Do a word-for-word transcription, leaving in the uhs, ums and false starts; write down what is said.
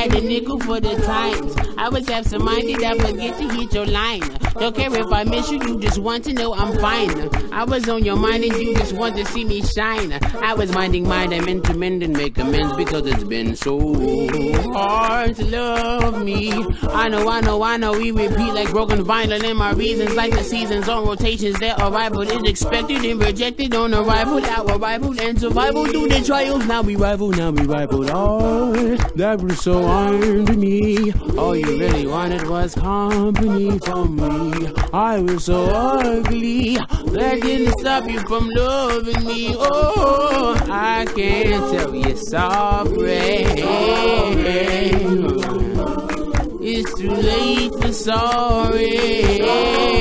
had a nickel for the times. I was absent-minded, I forget to hit your line. Don't care if I miss you, you just want to know I'm fine. I was on your mind and you just want to see me shine. I was minding mine, I meant to mend and make amends because it's been so hard to love me. I know, I know, I know, we repeat like broken vinyl, and my reasons like the seasons on rotations. Their arrival is expected and rejected on arrival, our arrival and survival through the trials. Now we rival, now we rival. Oh, that was so hard to me. All you really wanted was company from me. I was so ugly, that didn't stop you from loving me. Oh, I can't tell you sorry. It's too late for sorry.